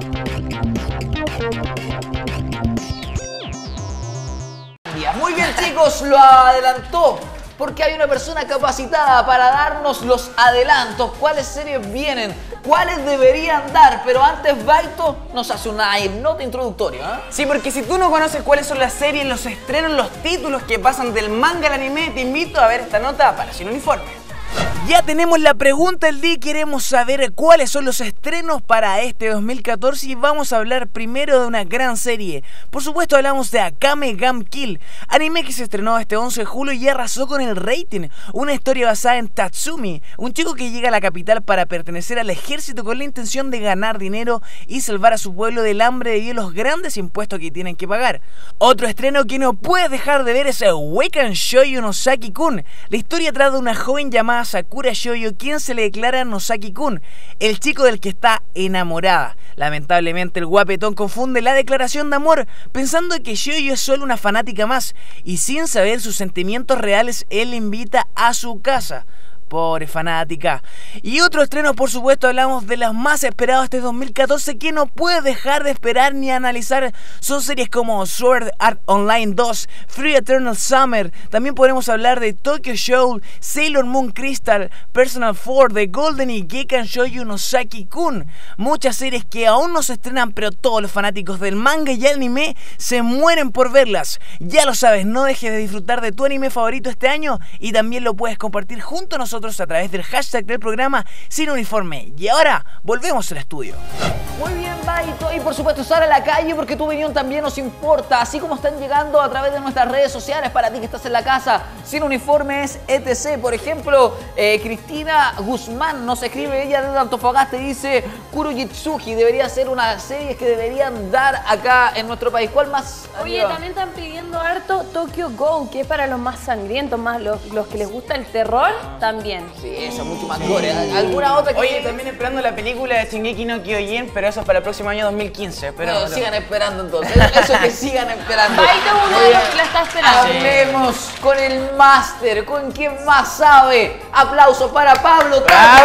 Muy bien, chicos, lo adelantó porque hay una persona capacitada para darnos los adelantos, cuáles series vienen, cuáles deberían dar, pero antes Baito nos hace una nota introductoria, ¿eh? Sí, porque si tú no conoces cuáles son las series, los estrenos, los títulos que pasan del manga al anime, te invito a ver esta nota para Sin Uniforme. Ya tenemos la pregunta del día y queremos saber cuáles son los estrenos para este 2014 y vamos a hablar primero de una gran serie. Por supuesto hablamos de Akame ga Kill, anime que se estrenó este 11 de julio y arrasó con el rating. Una historia basada en Tatsumi, un chico que llega a la capital para pertenecer al ejército con la intención de ganar dinero y salvar a su pueblo del hambre debido a los grandes impuestos que tienen que pagar. Otro estreno que no puedes dejar de ver es Wekan Shoujo no Saki-kun. La historia trata de una joven llamada Sakura Shoujo, quien se le declara Nosaki-kun, el chico del que está enamorada. Lamentablemente el guapetón confunde la declaración de amor pensando que Shoujo es solo una fanática más y sin saber sus sentimientos reales él la invita a su casa. Pobre fanática. Y otro estreno, por supuesto, hablamos de los más esperados de este 2014 que no puedes dejar de esperar ni analizar. Son series como Sword Art Online 2, Free Eternal Summer. También podremos hablar de Tokyo Ghoul, Sailor Moon Crystal, Persona 4, The Golden y Gekan Shoujo no Saki-kun. Muchas series que aún no se estrenan, pero todos los fanáticos del manga y anime se mueren por verlas. Ya lo sabes, no dejes de disfrutar de tu anime favorito este año y también lo puedes compartir junto a nosotros a través del hashtag del programa Sin Uniforme. Y ahora volvemos al estudio. Muy bien, Baito, y por supuesto estar a la calle porque tu opinión también nos importa, así como están llegando a través de nuestras redes sociales para ti que estás en la casa. Sin Uniforme es etc. Por ejemplo, Cristina Guzmán nos escribe, ella desde Antofagasta y dice Kurojitsuji debería ser una serie que deberían dar acá en nuestro país. ¿Cuál más? Oye, también están pidiendo harto Tokyo Ghoul, que es para los más sangrientos, más los que les gusta el terror, también. Sí, esa es mucho más gore. ¿Alguna otra que... Oye, también esperando la película de Shingeki no Kyojin, pero eso es para el próximo año 2015. Pero bueno, sigan esperando entonces. Eso que sigan esperando. Baito es uno de los que la está esperando. Hablemos con el máster, con quien más sabe. Aplauso para Pablo.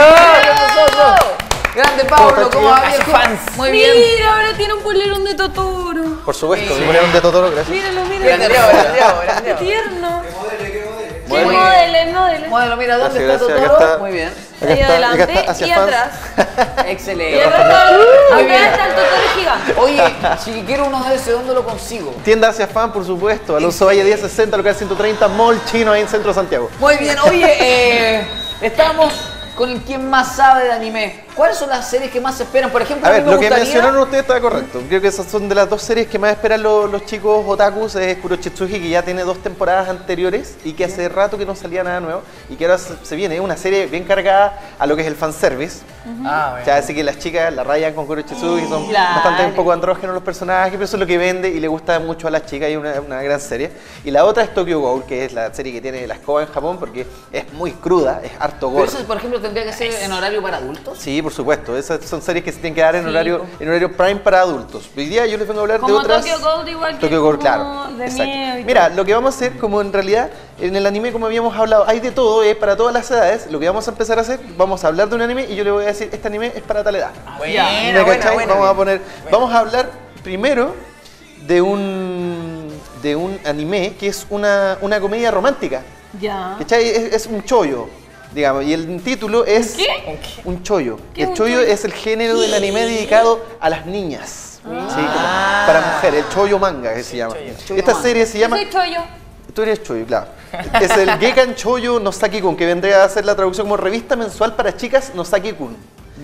Grande Pablo, ¿cómo va? Muy bien. Mira, ahora tiene un polerón de Totoro. Por supuesto, un polerón de Totoro, gracias. Míralo, Qué tierno. Bueno. Modelo. Mira, ¿dónde Gracias, está gracias, Totoro? acá está. Muy bien. Ahí adelante y atrás. Excelente. Y acá está el Totoro gigante. Oye, si quiero uno de esos, ¿dónde lo consigo? Tienda Asia Fan, por supuesto. Alonso Valle 1060, local 130, Mall Chino, ahí en Centro de Santiago. Muy bien, oye, estamos con el quien más sabe de anime. ¿Cuáles son las series que más se esperan? Por ejemplo, A ver, mí me lo que gustaría... mencionaron ustedes está correcto. Creo que esas son de las dos series que más esperan los chicos otakus. Es Kuroshitsuji, que ya tiene 2 temporadas anteriores y que hace rato que no salía nada nuevo. Y que ahora se viene. Es una serie bien cargada a lo que es el fanservice. bueno. O sea, así que las chicas la rayan con Kuroshitsuji, son bastante un poco andrógenos los personajes, pero eso es lo que vende y le gusta mucho a las chicas y una gran serie. Y la otra es Tokyo Ghoul, que es la serie que tiene la escoba en Japón porque es muy cruda, es harto gore. ¿Pero eso, por ejemplo, tendría que ser en horario para adultos? Sí, por supuesto. Esas son series que se tienen que dar en horario prime para adultos. Hoy día yo les vengo a hablar de otras... Tokyo Ghoul, igual que Tokyo Ghoul, claro. de Exacto. miedo y Mira, todo. lo que vamos a hacer, como en realidad en el anime, como habíamos hablado, hay de todo, es para todas las edades. Lo que vamos a empezar a hacer, vamos a hablar de un anime y yo le voy a decir, este anime es para tal edad. ¿Me cachai? Vamos a hablar primero de un anime que es una comedia romántica. Ya. ¿Cachai? Es un chollo, digamos, y el título es un chollo. ¿Qué El es un chollo chollo? es el género del anime dedicado a las niñas. Sí, como para mujeres, el chollo manga que se llama. Esta serie se llama... Yo soy Choyo. Tú eres Choyo, claro. Es el Gekan Shoujo no Saki-kun, que vendría a ser la traducción como revista mensual para chicas no Saki-kun.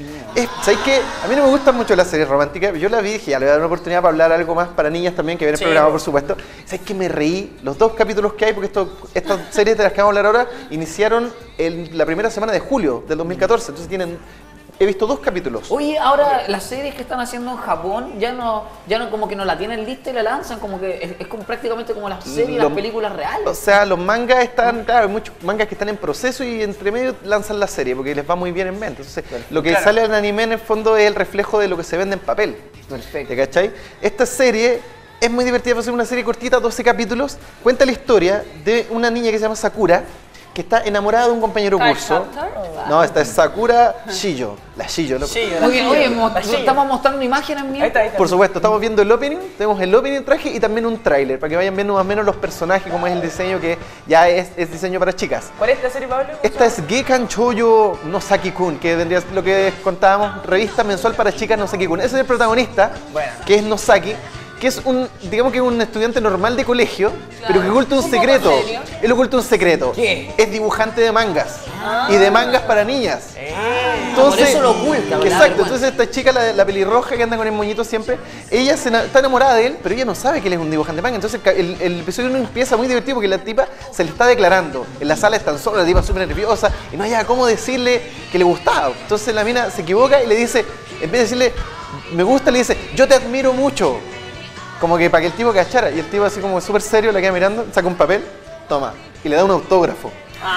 ¿Sabes qué? A mí no me gustan mucho las series románticas. Yo la vi y dije, ya le voy a dar una oportunidad para hablar algo más para niñas también, que viene el programa, por supuesto. ¿Sabes qué? Me reí los 2 capítulos que hay, porque estas series de las que vamos a hablar ahora iniciaron la primera semana de julio del 2014. Entonces he visto 2 capítulos. Oye, ahora las series que están haciendo en Japón ya no como que no la tienen lista y la lanzan, como que es como prácticamente como las series, las películas reales. O sea, los mangas están, claro, hay muchos mangas que están en proceso y entre medio lanzan la serie porque les va muy bien en mente. Entonces, lo que sale en anime en el fondo es el reflejo de lo que se vende en papel. Perfecto. ¿Te cachai? Esta serie es muy divertida, va a ser una serie cortita, 12 capítulos. Cuenta la historia de una niña que se llama Sakura, que está enamorada de un compañero de curso. No, esta es Sakura Shiyo. La Shiyo, loco. Muy bien, oye, estamos mostrando imágenes mías. Ahí está. Por supuesto, estamos viendo el opening, tenemos el opening traje y también un tráiler, para que vayan viendo más o menos los personajes, cómo es el diseño, que ya es diseño para chicas. ¿Cuál es esta serie, Pablo? Esta es Gekan Choujo no Saki-kun, que vendría lo que contábamos, revista mensual para chicas no Saki-kun. Ese es el protagonista, que es Nosaki, que es digamos que es un estudiante normal de colegio, pero que oculta un secreto. Él oculta un secreto. ¿Qué? Es dibujante de mangas. Y de mangas para niñas. Entonces, por eso lo oculta, ¿verdad? exacto, entonces esta chica, la pelirroja que anda con el moñito siempre, ella está enamorada de él, pero ella no sabe que él es un dibujante de manga. Entonces el episodio 1 empieza muy divertido porque la tipa se le está declarando. En la sala están solos, la tipa súper nerviosa y no hay cómo decirle que le gustaba. Entonces la mina se equivoca y le dice, en vez de decirle, me gusta, le dice, yo te admiro mucho. Como que para que el tipo cachara. Y el tipo así como súper serio la queda mirando, saca un papel, toma, y le da un autógrafo.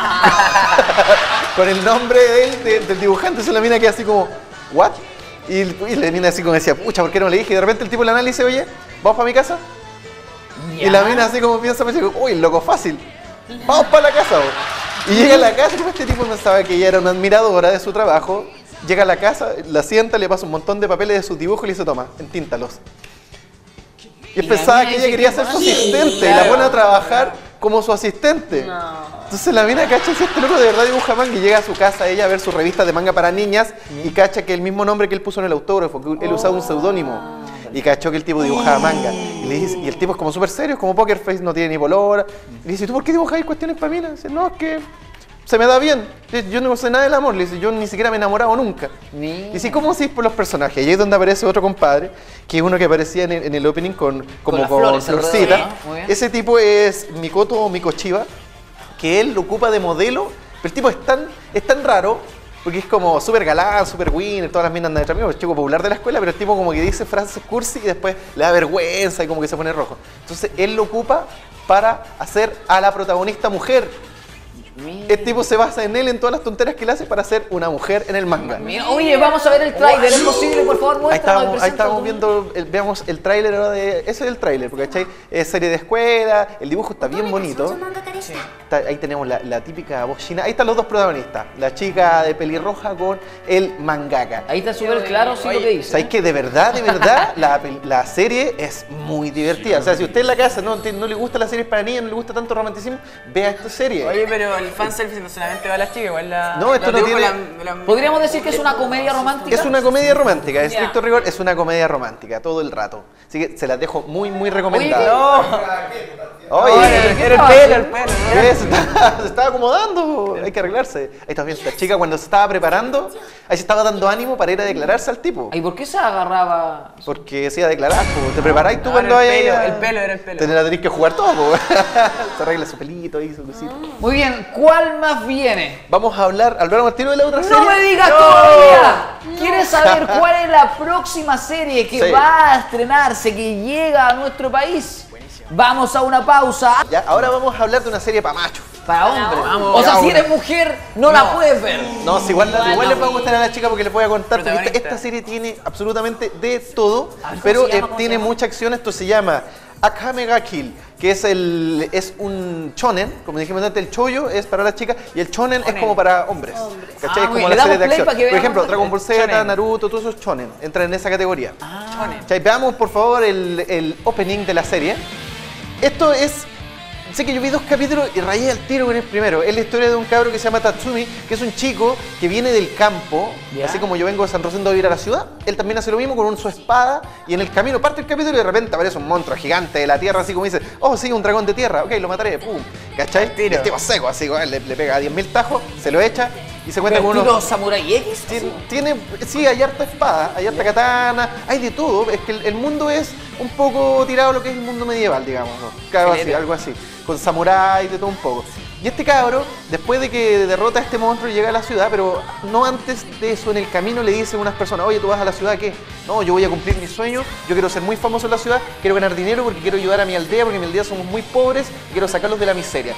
Con el nombre de él, del dibujante. Entonces la mina queda así como, ¿what? Y la mina así como decía, pucha, ¿por qué no le dije? Y de repente el tipo le analiza, oye, ¿vamos para mi casa? Y la mina así como piensa, uy, loco, fácil. Vamos para la casa, bro. Y llega a la casa, y este tipo pensaba que ella era una admiradora de su trabajo. Llega a la casa, la sienta, le pasa un montón de papeles de sus dibujos y le dice, toma, entíntalos. Y él pensaba que ella quería ser su asistente y la pone a trabajar como su asistente. Entonces la mina cacha si este loco de verdad dibuja manga y llega a su casa ella a ver sus revistas de manga para niñas y cacha que el mismo nombre que él puso en el autógrafo, que él usaba un seudónimo. Y cachó que el tipo dibujaba manga. Y le dice, y el tipo es como súper serio, es como Poker Face, no tiene ni polora. Y le dice, ¿tú por qué dibujáis cuestiones para mí? Le dice, no, es que se me da bien. Yo no sé nada del amor. Le dice, yo ni siquiera me he enamorado nunca. Y dice, ¿cómo así por los personajes? Y ahí es donde aparece otro compadre, que es uno que aparecía en el opening con Florcita. ¿No? Ese tipo es Mikoto Mikochiba, que él lo ocupa de modelo, pero el tipo es tan raro, porque es como súper galán, súper winner, todas las minas andan detrás mío, es chico popular de la escuela, pero el tipo como que dice frases cursi y después le da vergüenza y como que se pone rojo. Entonces él lo ocupa para hacer a la protagonista mujer. El tipo se basa en él, en todas las tonteras que le hace para hacer una mujer en el manga. Oye, vamos a ver el tráiler, ¿es posible? Por favor, muéstranos. Ahí estábamos viendo, veamos el tráiler ahora de... Ese es el tráiler, porque ¿cachai? Es serie de escuela, el dibujo está bien bonito. Ahí tenemos la típica voz china. Ahí están los dos protagonistas, la chica de pelirroja con el mangaka. Ahí está súper claro sí lo que dice. ¿Sabéis que de verdad, la serie es muy divertida? O sea, si usted en la casa no le gusta las series para niños, no le gusta tanto romanticismo, vea esta serie. Oye, pero el fanservice no solamente va a las chicas, igual la... No, esto no tiene... ¿Podríamos decir que es una comedia romántica? Es una comedia romántica, en estricto rigor es una comedia romántica, todo el rato. Así que se las dejo muy, muy recomendada. Oye, era el pelo. Se estaba acomodando, hay que arreglarse. Ahí está bien, la chica cuando se estaba preparando, ahí se estaba dando ánimo para ir a declararse al tipo. ¿Y por qué se agarraba? Porque se iba a declarar, te preparáis tú cuando vayas. El pelo era el pelo. Te la tenés que jugar todo, se arregla su pelito ahí, su cosita. Muy bien, ¿cuál más viene? Vamos a hablar al tiro de la otra serie. ¡No me digas todavía! ¿Quieres saber cuál es la próxima serie que va a estrenarse, que llega a nuestro país? Vamos a una pausa. Ya, ahora vamos a hablar de una serie para machos. Para hombres. O sea, si eres mujer, no la puedes ver. No, si igual les va a gustar a la chica porque les voy a contar. Porque esta serie tiene absolutamente de todo, pero tiene mucha acción. Esto se llama Akame ga Kill, que es un shonen, como dijimos antes, el shoujo es para las chicas y el shonen es como para hombres. ¿Cachai? Es como la serie de acción. Por ejemplo, Dragon Ball Z, Naruto, todos esos shonen entran en esa categoría. Veamos por favor el opening de la serie. Esto es... Sé que yo vi 2 capítulos y rayé al tiro con el primero. Es la historia de un cabro que se llama Tatsumi, que es un chico que viene del campo, así como yo vengo de San Rosendo a vivir a la ciudad. Él también hace lo mismo con su espada y en el camino parte el capítulo y de repente aparece un monstruo gigante de la tierra, así como dice, oh sí, un dragón de tierra, ok, lo mataré, pum. ¿Cachai? Y el tipo seco, así, le pega a 10.000 tajos, se lo echa y se cuenta con uno... ¿Estilo Samurai X? Sí, hay harta espada, hay harta katana, hay de todo. Es que el mundo es un poco tirado a lo que es el mundo medieval, digamos, ¿no? Algo así, con samuráis, de todo un poco. Y este cabro, después de que derrota a este monstruo, llega a la ciudad, pero no antes de eso, en el camino le dicen unas personas, oye, ¿tú vas a la ciudad qué? No, yo voy a cumplir mi sueño, yo quiero ser muy famoso en la ciudad, quiero ganar dinero porque quiero ayudar a mi aldea, porque en mi aldea somos muy pobres y quiero sacarlos de la miseria.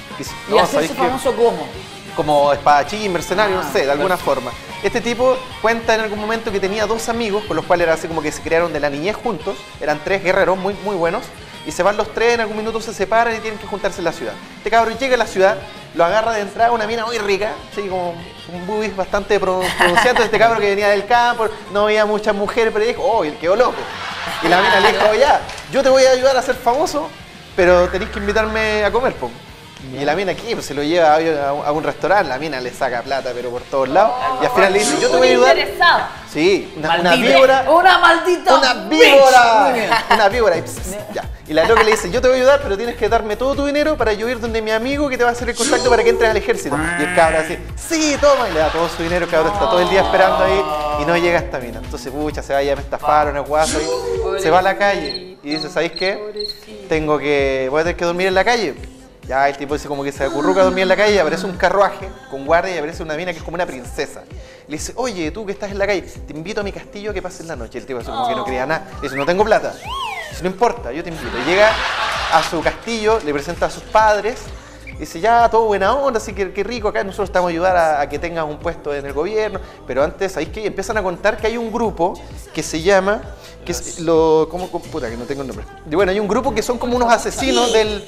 ¿Y hacerse famoso cómo? Como espadachín, mercenario, no sé, de alguna forma. Este tipo cuenta en algún momento que tenía 2 amigos, con los cuales era así como que se crearon de la niñez juntos, eran 3 guerreros muy, muy buenos, y se van los 3, en algún minuto se separan y tienen que juntarse en la ciudad. Este cabrón llega a la ciudad lo agarra de entrada una mina muy rica, así como un boobies bastante pronunciante, este cabro que venía del campo, no veía muchas mujeres, pero dijo, oh, él quedó loco. Y la mina le dijo, ya, yo te voy a ayudar a ser famoso, pero tenés que invitarme a comer, po. Y la mina aquí pues, se lo lleva a un restaurante, la mina le saca plata pero por todos lados y al final le dice, yo te voy a ayudar. Sí, una víbora. ¡Una maldita! ¡Una víbora! Una víbora. Y la loca le dice, yo te voy a ayudar, pero tienes que darme todo tu dinero para yo ir donde mi amigo que te va a hacer el contacto para que entres al ejército. Y el cabro así, sí, toma, y le da todo su dinero, el cabro está todo el día esperando ahí y no llega esta mina. Entonces, pucha, se va, ya me estafaron, el guaso, y se va a la calle y dice, ¿sabéis qué? Voy a tener que dormir en la calle. Ya el tipo dice como que se acurruca a dormir en la calle y aparece un carruaje con guardia y aparece una mina que es como una princesa. Le dice, oye, tú que estás en la calle, te invito a mi castillo a que pases la noche. El tipo dice como que no quería nada. Le dice, no tengo plata. Dice, no importa, yo te invito. Y llega a su castillo, le presenta a sus padres. Dice, ya, todo buena onda, así que qué rico, acá nosotros estamos a ayudar a que tengas un puesto en el gobierno. Pero antes, ¿sabéis qué? Empiezan a contar que hay un grupo que se llama, que es puta, que no tengo el nombre. Y bueno, hay un grupo que son como unos asesinos de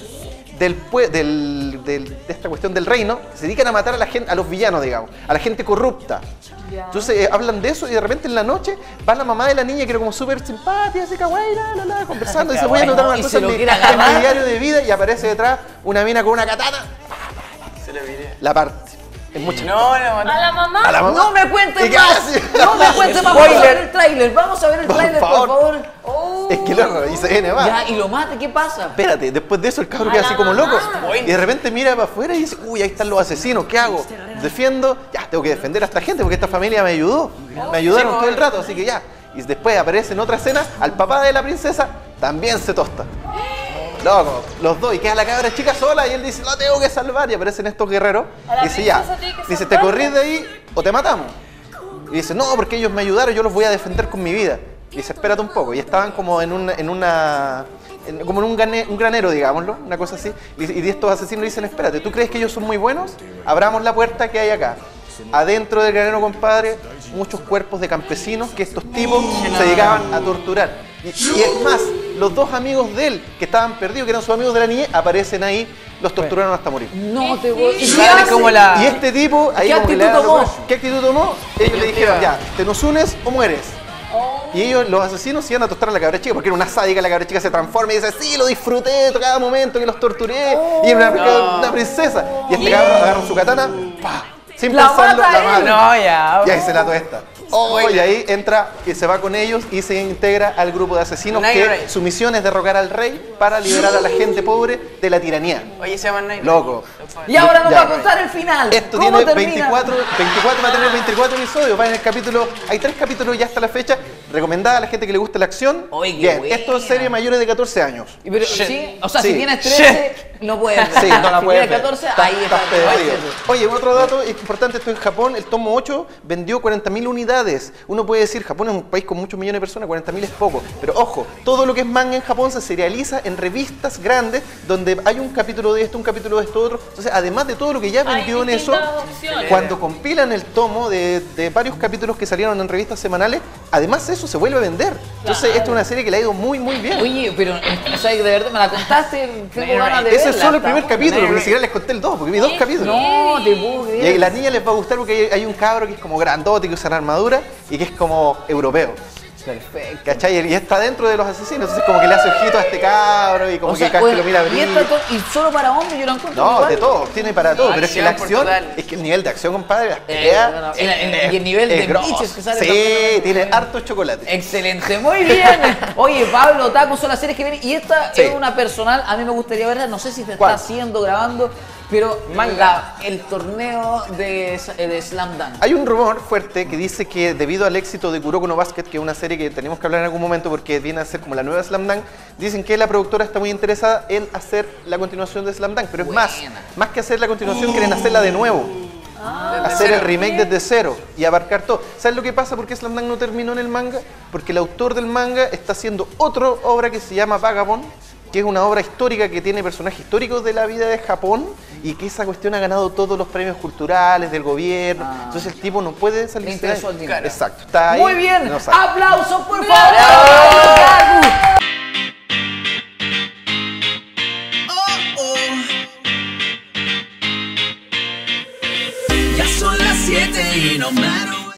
esta cuestión del reino, que se dedican a matar a la gente, a los villanos, digamos, a la gente corrupta. Entonces hablan de eso y de repente en la noche va la mamá de la niña que era como súper simpática, así kawaii, conversando, y dice, voy a anotar una cosa en mi diario de vida, y aparece detrás una mina con una katana, Se lo miré. la parte. Es mucho. No, ¿A la mamá? A la mamá. No me cuentes ¿Y qué más. hace? No me cuentes más. Vamos a ver el tráiler. Vamos a ver el tráiler, por favor. Es que loco, y se viene más. Ya, y lo mate, ¿qué pasa? Espérate, después de eso el cabro queda así como loco. Y de repente mira para afuera y dice, uy, ahí están los asesinos, ¿qué hago? ¿Defiendo? Ya, tengo que defender a esta gente porque esta familia me ayudó. Me ayudaron todo el rato, así que ya. Y después aparece en otra escena, al papá de la princesa también se tosta. Loco, los dos, y queda la cabra chica sola y él dice, lo tengo que salvar, y aparecen estos guerreros. Y dice, ya, dice, te corrís de ahí o te matamos. Y dice, no, porque ellos me ayudaron, yo los voy a defender con mi vida. Y dice, espérate un poco. Y estaban como como en un granero, digámoslo, una cosa así. Y estos asesinos dicen, espérate, ¿tú crees que ellos son muy buenos? Abramos la puerta que hay acá. Adentro del granero, compadre, muchos cuerpos de campesinos que estos tipos se dedicaban a torturar. Y es más, los dos amigos de él, que estaban perdidos, que eran sus amigos de la niñez, aparecen ahí, los torturaron hasta morir. No te voy Y este tipo, ahí ¿Qué como que le actitud tomó? ¿Qué actitud tomó? Ellos le dijeron, ya, te nos unes o mueres. Y ellos, los asesinos, se iban a tostar a la cabra chica, porque era una sádica, la cabra chica se transforma y dice, sí, lo disfruté de cada momento que los torturé, y era una princesa. Y este cabrón agarra su katana, ¡pah! Sin pensarlo, la mata. No, ya. Y ahí se la tuesta. Y ahí entra y se va con ellos y se integra al grupo de asesinos que su misión es derrocar al rey para liberar a la gente pobre de la tiranía. Oye, se llama Night. Loco. Y ahora nos va a contar el final. Esto ¿Cómo tiene termina? 24, va a tener 24 episodios, va en el capítulo, hay 3 capítulos ya hasta la fecha, recomendada a la gente que le gusta la acción. Oye, qué bien, buena. esto es serie mayores de 14 años. Pero, ¿sí? O sea, Sí. si tienes 13, no puedes. Sí, no la si puedes tienes ver. 14, ahí está. perdido. Oye, otro dato importante, esto en Japón, el tomo 8 vendió 40.000 unidades. Uno puede decir, Japón es un país con muchos millones de personas, 40.000 es poco. Pero ojo, todo lo que es manga en Japón se serializa en revistas grandes donde hay un capítulo de esto, un capítulo de esto, otro. Entonces, además de todo lo que ya vendió en eso, cuando compilan el tomo de varios capítulos que salieron en revistas semanales, además eso se vuelve a vender. Entonces, esta es una serie que le ha ido muy, muy bien. Oye, pero, o sea, de verdad, me la contaste, tengo ganas de verla. Ese es solo el primer está capítulo, porque ni siquiera les conté el 2, porque vi 2 capítulos. No, te puedo Y a creer. la niña les va a gustar porque hay un cabro que es como grandote, que usa una armadura y que es como europeo. Perfecto. ¿Cachai? Y está dentro de los asesinos, entonces como que le hace ojito a este cabro y como O sea, que cada vez que oye, lo mira y, abrir. y solo para hombres yo lo encuentro No, igual. de todo, tiene para todo, pero es que la Acción acción, por total. es que el nivel de acción, compadre, las peleas, y el nivel de grosso. biches que sale Sí, también. tiene harto chocolate. Excelente, muy bien. Oye, Pablo, Taco son las series que vienen. Y esta Sí. es una personal, a mí me gustaría verla, no sé si se ¿Cuál? está haciendo, grabando, pero el torneo de Slam Dunk. Hay un rumor fuerte que dice que debido al éxito de Kuroko no Basket, que es una serie que tenemos que hablar en algún momento porque viene a ser como la nueva Slam Dunk, dicen que la productora está muy interesada en hacer la continuación de Slam Dunk, pero es más que hacer la continuación, quieren hacerla de nuevo. Hacer el remake desde cero y abarcar todo. ¿Sabes lo que pasa? ¿Por qué Slam Dunk no terminó en el manga? Porque el autor del manga está haciendo otra obra que se llama Vagabond, que es una obra histórica que tiene personajes históricos de la vida de Japón y que esa cuestión ha ganado todos los premios culturales del gobierno. Entonces el tipo no puede salirse de ahí. interesó el dinero. Exacto. Está ahí, Muy bien, no sale. aplausos por favor.